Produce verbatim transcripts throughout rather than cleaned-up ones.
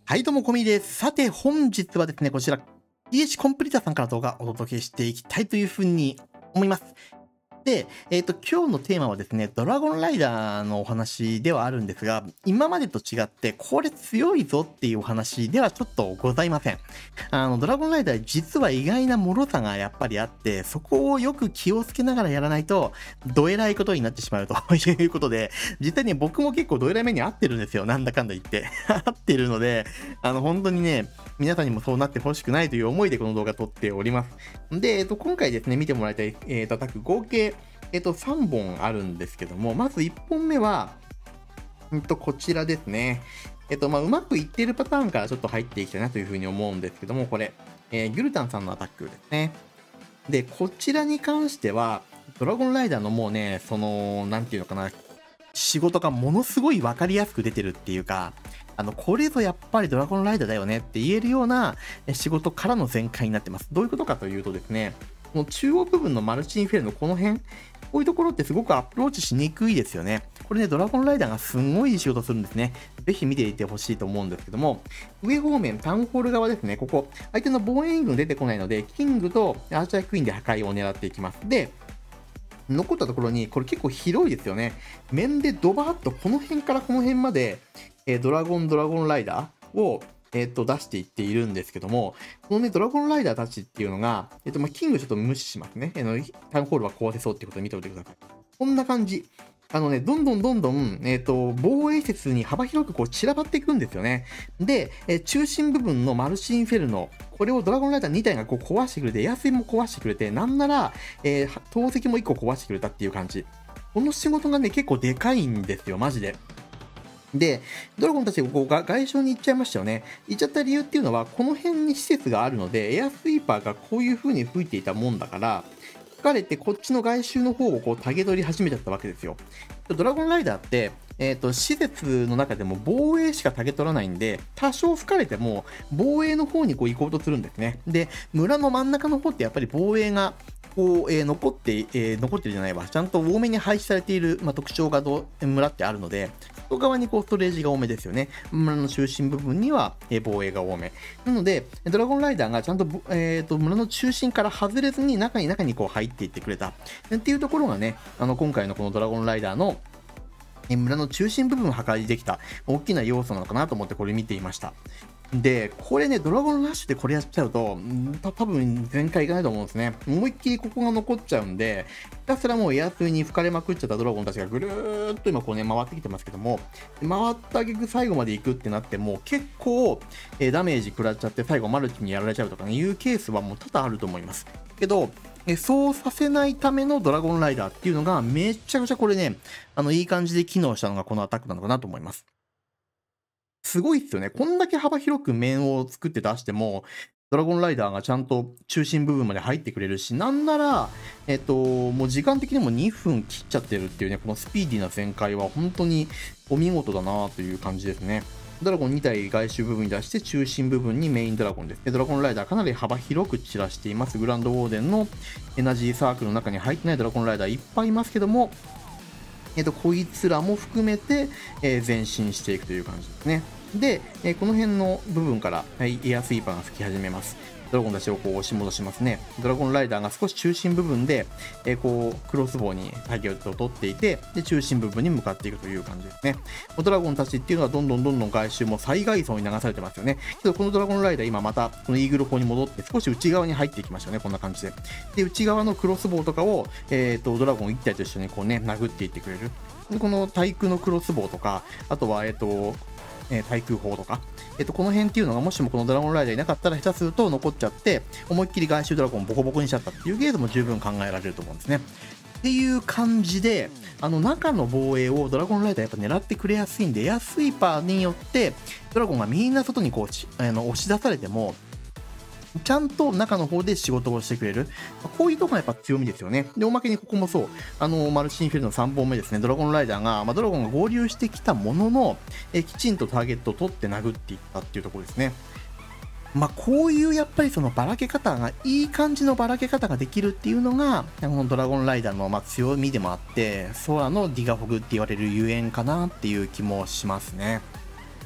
はい、どうも、こみです。さて、本日はですね、こちら、ピーエイチ コンプリーターさんから動画をお届けしていきたいというふうに思います。で、えっと、今日のテーマはですね、ドラゴンライダーのお話ではあるんですが、今までと違って、これ強いぞっていうお話ではちょっとございません。あの、ドラゴンライダー実は意外な脆さがやっぱりあって、そこをよく気をつけながらやらないと、どえらいことになってしまうということで、実際に僕も結構どえらい目に遭ってるんですよ。なんだかんだ言って。合ってるので、あの、本当にね、皆さんにもそうなってほしくないという思いでこの動画撮っております。で、えっと、今回ですね、見てもらいたい、えー、とアタック合計、えっと、さんぼんあるんですけども、まずいっぽんめは、うんと、こちらですね。えっと、まあ、うまくいっているパターンからちょっと入っていきたいなというふうに思うんですけども、これ、えー、ギュルタンさんのアタックですね。で、こちらに関しては、ドラゴンライダーのもうね、その、なんていうのかな、仕事がものすごいわかりやすく出てるっていうか、あの、これぞやっぱりドラゴンライダーだよねって言えるような仕事からの全開になってます。どういうことかというとですね、この中央部分のマルチインフェルのこの辺、こういうところってすごくアプローチしにくいですよね。これね、ドラゴンライダーがすごいいい仕事するんですね。ぜひ見ていてほしいと思うんですけども、上方面、タウンホール側ですね、ここ、相手の防衛軍出てこないので、キングとアーチャークイーンで破壊を狙っていきます。で、残ったところに、これ結構広いですよね。面でドバーッとこの辺からこの辺まで、えー、ドラゴン、ドラゴンライダーを、えー、っと出していっているんですけども、このね、ドラゴンライダーたちっていうのが、えー、っとまあ、キングちょっと無視しますね。えー、タウンホールは壊せそうっていうことで見ておいてください。こんな感じ。あのね、どんどんどんどん、えっと、防衛施設に幅広くこう散らばっていくんですよね。で、えー中心部分のマルチインフェルノ、これをドラゴンライダーに体がこう壊してくれて、エアスイも壊してくれて、なんなら、えー投石もいっこ壊してくれたっていう感じ。この仕事がね、結構でかいんですよ、マジで。で、ドラゴンたちがこうが外相に行っちゃいましたよね。行っちゃった理由っていうのは、この辺に施設があるので、エアスイーパーがこういう風に吹いていたもんだから、疲れてこっちの外周の方をこうタゲ取り始めちゃったわけですよ。ドラゴンライダーって、えーと、施設の中でも防衛しかタゲ取らないんで、多少吹かれても防衛の方にこう行こうとするんですね。で、村の真ん中の方ってやっぱり防衛がこう、えー残って、えー残ってるじゃないわ。ちゃんと多めに配置されている、まあ、特徴がど村ってあるので、外側にこうストレージが多めですよね。村の中心部分には、えー防衛が多め。なので、ドラゴンライダーがちゃんと、えーと村の中心から外れずに中に中にこう入っていってくれた。っていうところがね、あの今回のこのドラゴンライダーのえ村の中心部分を破壊できた大きな要素なのかなと思ってこれ見ていました。で、これね、ドラゴンラッシュでこれやっちゃうと、んた多分全開いかないと思うんですね。思いっきりここが残っちゃうんで、ひたすらもうエアスイに吹かれまくっちゃったドラゴンたちがぐるーっと今こうね、回ってきてますけども、回った挙句最後まで行くってなっても、結構、えーダメージ食らっちゃって最後マルチにやられちゃうとかね、いうケースはもう多々あると思います。けど、えそうさせないためのドラゴンライダーっていうのがめちゃくちゃこれね、あのいい感じで機能したのがこのアタックなのかなと思います。すごいっすよね。こんだけ幅広く面を作って出しても、ドラゴンライダーがちゃんと中心部分まで入ってくれるし、なんなら、えっと、もう時間的にもにふん切っちゃってるっていうね、このスピーディーな全開は本当にお見事だなという感じですね。ドラゴンに体外周部分に出して中心部分にメインドラゴンです。でドラゴンライダーかなり幅広く散らしています。グランドウォーデンのエナジーサークルの中に入ってないドラゴンライダーいっぱいいますけども、えっと、こいつらも含めて、えー前進していくという感じですね。で、えーこの辺の部分から、はい、エアスイーパーが吹き始めます。ドラゴンたちをこう押し戻しますね。ドラゴンライダーが少し中心部分で、えーこう、クロスボウにターゲットを取っていて、で、中心部分に向かっていくという感じですね。ドラゴンたちっていうのはどんどんどんどん外周も最外層に流されてますよね。けど、このドラゴンライダー今また、このイーグル砲に戻って少し内側に入っていきましたよね。こんな感じで。で、内側のクロスボウとかを、えっと、ドラゴンいち体と一緒にこうね、殴っていってくれる。でこの対空のクロスボウとか、あとは、えっと、えー対空砲とか、えっと、この辺っていうのがもしもこのドラゴンライダーいなかったら下手すると残っちゃって思いっきり外周ドラゴンボコボコにしちゃったっていうゲームも十分考えられると思うんですね。っていう感じで、あの中の防衛をドラゴンライダーやっぱ狙ってくれやすいんで、エアスイーパーによってドラゴンがみんな外にこうしあの押し出されてもちゃんと中の方で仕事をしてくれる。こういうところがやっぱ強みですよね。で、おまけにここもそう。あの、マルチインフェルノのさんぼんめですね。ドラゴンライダーが、まあ、ドラゴンが合流してきたものの、えきちんとターゲットを取って殴っていったっていうところですね。まあ、こういうやっぱりそのばらけ方が、いい感じのばらけ方ができるっていうのが、このドラゴンライダーのまあ強みでもあって、ソアのディガフォグって言われるゆえんかなっていう気もしますね。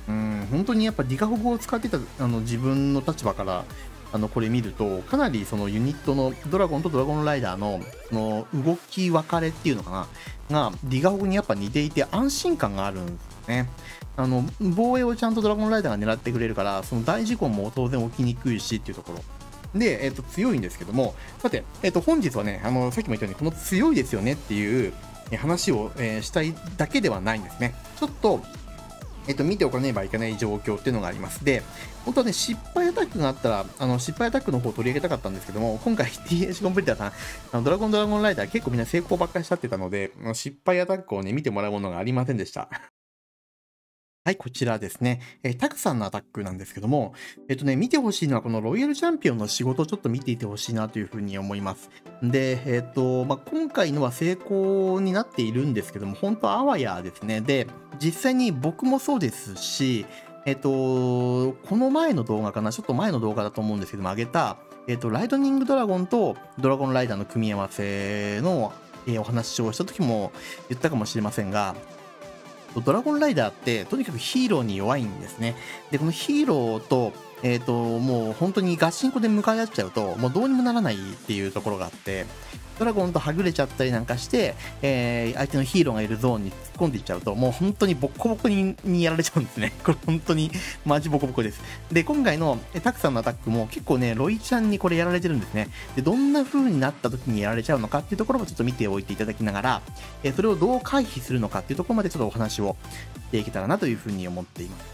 うん、本当にやっぱディガホグを使ってたあの自分の立場からあのこれ見ると、かなりそのユニットのドラゴンとドラゴンライダーのその動き分かれっていうのかながディガホグにやっぱ似ていて安心感があるんですね。あの防衛をちゃんとドラゴンライダーが狙ってくれるから、その大事故も当然起きにくいしっていうところで、えっと、強いんですけども、さて、えっと、本日はね、あのさっきも言ったようにこの強いですよねっていう話を、えーしたいだけではないんですね。ちょっとえっと、見ておかねばいけない状況っていうのがあります。で、本当はね、失敗アタックがあったら、あの、失敗アタックの方を取り上げたかったんですけども、今回 ティーエイチ コンプリーターさん、あのドラゴンドラゴンライダー結構みんな成功ばっかりしちゃってたので、あの失敗アタックをね、見てもらうものがありませんでした。はい、こちらですね。えータクさんのアタックなんですけども、えっとね、見てほしいのはこのロイヤルチャンピオンの仕事をちょっと見ていてほしいなというふうに思います。で、えっと、まあ、今回のは成功になっているんですけども、本当あわやですね。で、実際に僕もそうですし、えっと、この前の動画かな、ちょっと前の動画だと思うんですけども、上げた、えっと、ライトニングドラゴンとドラゴンライダーの組み合わせの、えーお話をした時も言ったかもしれませんが、ドラゴンライダーってとにかくヒーローに弱いんですね。で、このヒーローと、えっと、もう本当にガチンコで向かい合っちゃうと、もうどうにもならないっていうところがあって、ドラゴンとはぐれちゃったりなんかして、えー相手のヒーローがいるゾーンに突っ込んでいっちゃうと、もう本当にボッコボコににやられちゃうんですね。これ本当にマジボコボコです。で、今回のえタクさんのアタックも結構ね、ロイちゃんにこれやられてるんですね。で、どんな風になった時にやられちゃうのかっていうところもちょっと見ておいていただきながら、えーそれをどう回避するのかっていうところまでちょっとお話をしていけたらなというふうに思っています。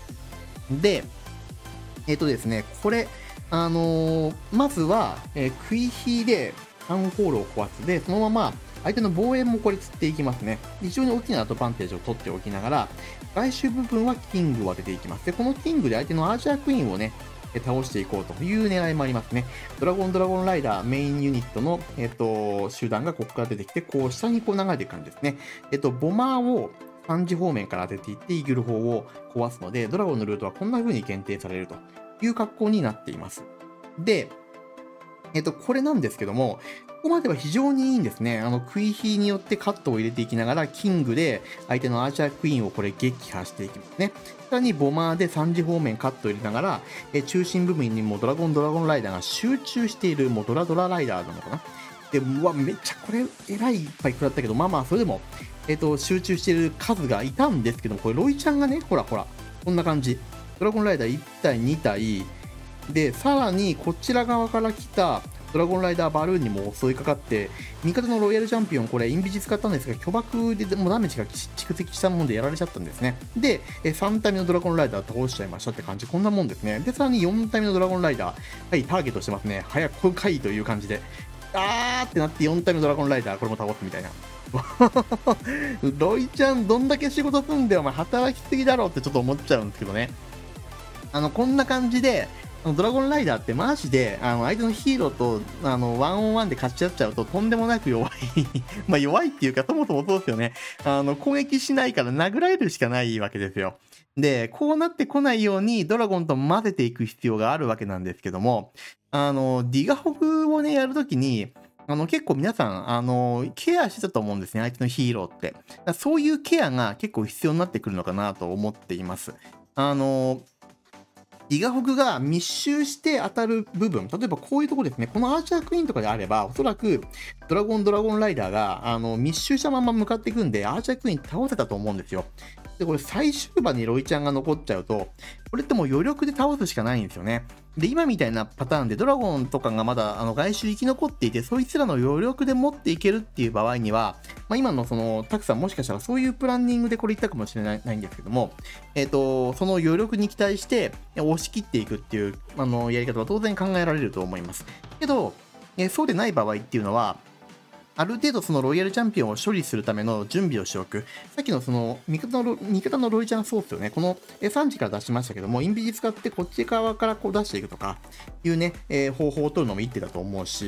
で、えっ、とですね、これ、あのーまずは、えー、クイヒーでタウンホールを壊す。で、そのまま相手の防衛もこれ釣っていきますね。非常に大きなアドバンテージを取っておきながら、外周部分はキングを当てていきます。で、このキングで相手のアーチャークイーンをね、え倒していこうという狙いもありますね。ドラゴンドラゴンライダーメインユニットの、えっと、集団がここから出てきて、こう下にこう流れていく感じですね。えっと、ボマーをさんじ方面から当てていって、イーグル砲を壊すので、ドラゴンのルートはこんな風に限定されるという格好になっています。で、えっと、これなんですけども、ここまでは非常にいいんですね。あの、クイヒーによってカットを入れていきながら、キングで相手のアーチャークイーンをこれ撃破していきますね。さらにボマーでさんじ方面カットを入れながら、え中心部分にもドラゴンドラゴンライダーが集中している、もうドラドラライダーなのかな。で、うわ、めっちゃこれ、えらいいっぱい食らったけど、まあまあ、それでも、えっと、集中している数がいたんですけども、これ、ロイちゃんがね、ほらほら、こんな感じ。ドラゴンライダーいち体、に体、で、さらにこちら側から来たドラゴンライダーバルーンにも襲いかかって、味方のロイヤルチャンピオン、これ、インビジ使ったんですが、巨爆でもうダメージが蓄積したものでやられちゃったんですね。で、さん体目のドラゴンライダー倒しちゃいましたって感じ、こんなもんですね。で、さらによん体目のドラゴンライダー、はい、ターゲットしてますね。早く来いという感じで、あーってなってよん体目のドラゴンライダー、これも倒すみたいな。ロイちゃん、どんだけ仕事すんでお前働きすぎだろってちょっと思っちゃうんですけどね。あの、こんな感じで、あのドラゴンライダーってマジで、あの、相手のヒーローと、あの、ワンオンワンで勝ち合っちゃうととんでもなく弱い。まあ弱いっていうか、そもそもそうですよね。あの、攻撃しないから殴られるしかないわけですよ。で、こうなってこないようにドラゴンと混ぜていく必要があるわけなんですけども、あの、ディガホグをね、やるときに、あの、結構皆さん、あの、ケアしてたと思うんですね、相手のヒーローって。だからそういうケアが結構必要になってくるのかなと思っています。あの、ディガホグが密集して当たる部分、例えばこういうところですね、このアーチャークイーンとかであれば、おそらくドラゴンドラゴンライダーがあの密集したまま向かっていくんで、アーチャークイーン倒せたと思うんですよ。で、これ最終盤にロイちゃんが残っちゃうと、これってもう余力で倒すしかないんですよね。で、今みたいなパターンでドラゴンとかがまだあの外周生き残っていて、そいつらの余力で持っていけるっていう場合には、まあ、今のその、たくさんもしかしたらそういうプランニングでこれ言ったかもしれないないんですけども、えっ、と、その余力に期待して押し切っていくっていうあのやり方は当然考えられると思います。けど、えーそうでない場合っていうのは、ある程度そのロイヤルチャンピオンを処理するための準備をしておく。さっきのその味方のロ味方のロイちゃんそうですよね。このさんじから出しましたけども、インビジ使ってこっち側からこう出していくとかいうね、えー方法を取るのも一手だと思うし、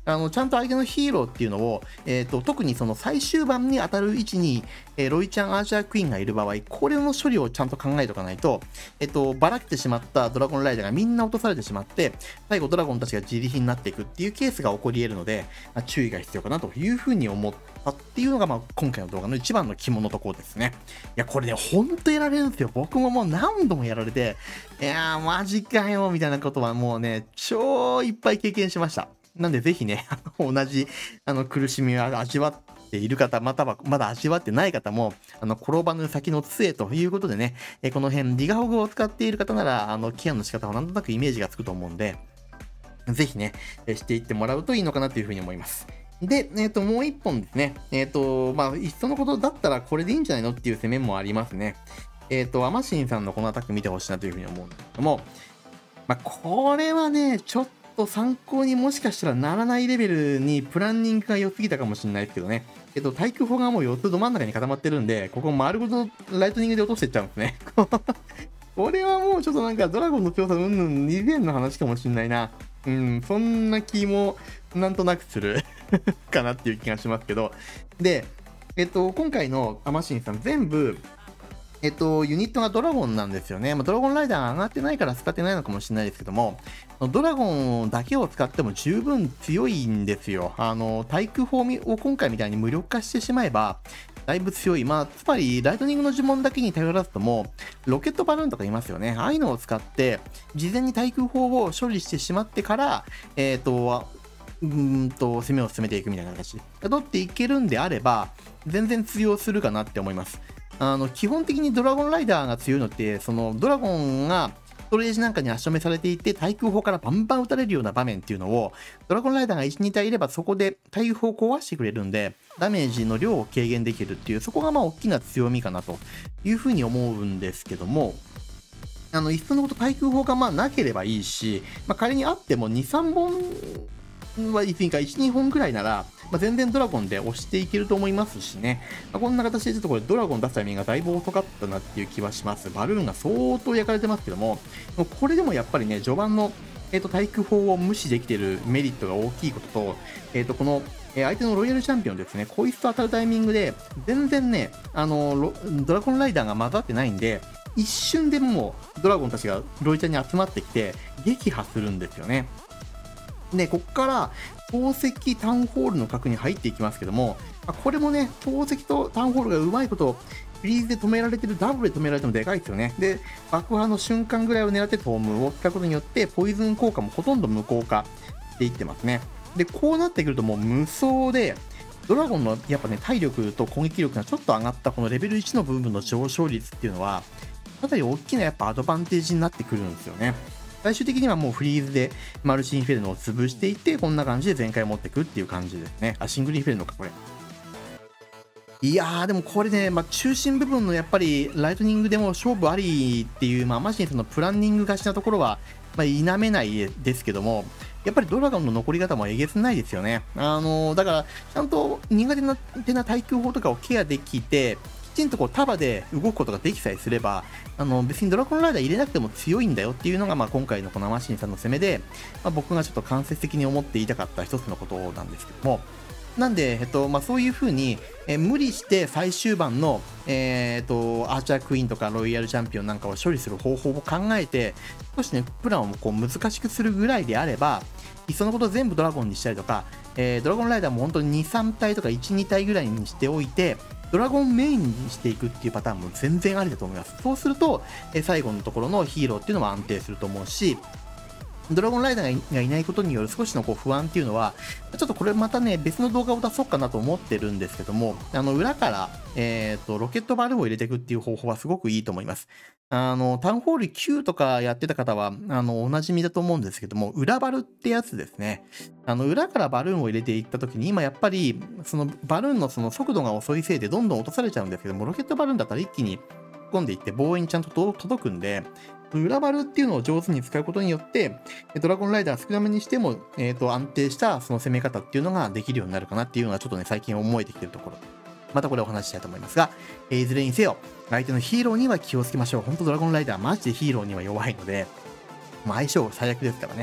あの、ちゃんと相手のヒーローっていうのを、えっと、特にその最終盤に当たる位置に、えーロイちゃん、アーチャークイーンがいる場合、これの処理をちゃんと考えておかないと、えっと、ばらけてしまったドラゴンライダーがみんな落とされてしまって、最後ドラゴンたちが自利品になっていくっていうケースが起こり得るので、まあ、注意が必要かなというふうに思ったっていうのが、まあ、今回の動画の一番の肝のところですね。いや、これね、ほんとやられるんですよ。僕ももう何度もやられて、いやー、マジかよ、みたいなことはもうね、超いっぱい経験しました。なんでぜひね、あの同じあの苦しみを味わっている方、またはまだ味わってない方も、あの転ばぬ先の杖ということでね、えこの辺、リガホグを使っている方なら、あのケアの仕方はなんとなくイメージがつくと思うんで、ぜひね、えしていってもらうといいのかなというふうに思います。で、えっ、と、もう一本ですね。えっ、と、まあ、いっそのことだったらこれでいいんじゃないのっていう攻めもありますね。えっ、と、アマシンさんのこのアタック見てほしいなというふうに思うんですけども、まあ、これはね、ちょっと参考にもしかしたらならないレベルにプランニングが良すぎたかもしれないですけどね。えっと、対空砲がもうよっつど真ん中に固まってるんで、ここ丸ごとライトニングで落としていっちゃうんですね。これはもうちょっとなんかドラゴンの強さうんぬん以前の話かもしれないな。うん、そんな気もなんとなくするかなっていう気がしますけど。で、えっと、今回のアマシンさん全部、えっと、ユニットがドラゴンなんですよね。まあ、ドラゴンライダーが上がってないから使ってないのかもしれないですけども、ドラゴンだけを使っても十分強いんですよ。あの、対空砲を今回みたいに無力化してしまえば、だいぶ強い。まあ、つまり、ライトニングの呪文だけに頼らずとも、ロケットバルーンとかいますよね。ああいうのを使って、事前に対空砲を処理してしまってから、えっと、うーんと、攻めを進めていくみたいな形で、取っていけるんであれば、全然通用するかなって思います。あの、基本的にドラゴンライダーが強いのって、その、ドラゴンが、ストレージなんかに足止めされていて、対空砲からバンバン撃たれるような場面っていうのを、ドラゴンライダーがいち、に体いればそこで対空砲を壊してくれるんで、ダメージの量を軽減できるっていう、そこがまあ大きな強みかなというふうに思うんですけども、あの、いっそのこと対空砲がまあなければいいし、まあ、仮にあってもに、さんぼんはいつにかいち、にほんくらいなら、まあ、全然ドラゴンで押していけると思いますしね。まあ、こんな形でちょっとこれドラゴン出すタイミングがだいぶ遅かったなっていう気はします。バルーンが相当焼かれてますけども、もうこれでもやっぱりね、序盤の、えー、と対空砲を無視できているメリットが大きいことと、えー、とこの、えー相手のロイヤルチャンピオンですね、こいつと当たるタイミングで、全然ね、あのロドラゴンライダーが混ざってないんで、一瞬でもうドラゴンたちがロイちゃんに集まってきて、撃破するんですよね。で、ここから宝石タウンホールの角に入っていきますけども、これもね、宝石とタウンホールがうまいこと、フリーズで止められてる、ダブルで止められてもでかいですよね。で、爆破の瞬間ぐらいを狙ってトームを使うことによって、ポイズン効果もほとんど無効化していってますね。で、こうなってくるともう無双で、ドラゴンのやっぱね、体力と攻撃力がちょっと上がったこのレベルいちの部分の上昇率っていうのは、かなり大きなやっぱアドバンテージになってくるんですよね。最終的にはもうフリーズでマルチインフェルノを潰していって、こんな感じで全開持っていくっていう感じですね。あ、シングルインフェルノか、これ。いやー、でもこれね、まあ、中心部分のやっぱりライトニングでも勝負ありっていう、まあ、マジにそのプランニングがちなところは、まあ、否めないですけども、やっぱりドラゴンの残り方もえげつないですよね。あのーだから、ちゃんと苦手な手な対空砲とかをケアできて、きちんとこう束で動くことができさえすれば、あの別にドラゴンライダー入れなくても強いんだよっていうのが、まあ、今回のこのマシンさんの攻めで、まあ、僕がちょっと間接的に思って言いたかった一つのことなんですけども、なんで、えっとまあ、そういう風に、え無理して最終盤の、えー、っとアーチャークイーンとかロイヤルチャンピオンなんかを処理する方法を考えて、少しね、プランをこう難しくするぐらいであれば、いっそのこと全部ドラゴンにしたりとか、えー、ドラゴンライダーも本当にに、さん体とかいち、に体ぐらいにしておいて、ドラゴンメインにしていくっていうパターンも全然ありだと思います。そうすると、え最後のところのヒーローっていうのも安定すると思うし、ドラゴンライダーがいないことによる少しのこう不安っていうのは、ちょっとこれまたね、別の動画を出そうかなと思ってるんですけども、あの、裏から、えっと、ロケットバルーンを入れていくっていう方法はすごくいいと思います。あの、タウンホールきゅうとかやってた方は、あの、お馴染みだと思うんですけども、裏バルってやつですね。あの、裏からバルーンを入れていった時に、今やっぱり、そのバルーンのその速度が遅いせいでどんどん落とされちゃうんですけども、ロケットバルーンだったら一気に突っ込んでいって防衛にちゃんと届くんで、裏バルっていうのを上手に使うことによって、ドラゴンライダー少なめにしても、えー、と安定したその攻め方っていうのができるようになるかなっていうのはちょっとね、最近思えてきてるところ。またこれお話ししたいと思いますが、えーいずれにせよ、相手のヒーローには気をつけましょう。本当ドラゴンライダーマジでヒーローには弱いので、まあ、相性最悪ですからね。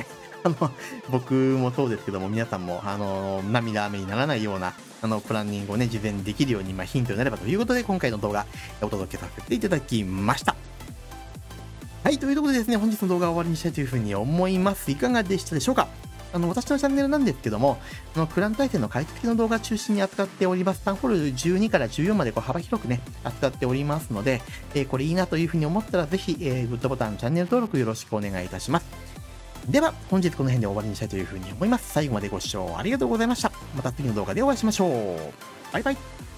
あの、僕もそうですけども、皆さんも、あの、涙雨にならないような、あの、プランニングをね、事前にできるように、まあ、ヒントになればということで、今回の動画、お届けさせていただきました。はい、というところでですね、本日の動画を終わりにしたいというふうに思います。いかがでしたでしょうか？あの、私のチャンネルなんですけども、あの、クラン対戦の解説の動画を中心に扱っております。タウンホールじゅうにからじゅうよんまでこう幅広くね、扱っておりますので、えーこれいいなというふうに思ったら、ぜひ、えーグッドボタン、チャンネル登録よろしくお願いいたします。では、本日この辺で終わりにしたいというふうに思います。最後までご視聴ありがとうございました。また次の動画でお会いしましょう。バイバイ。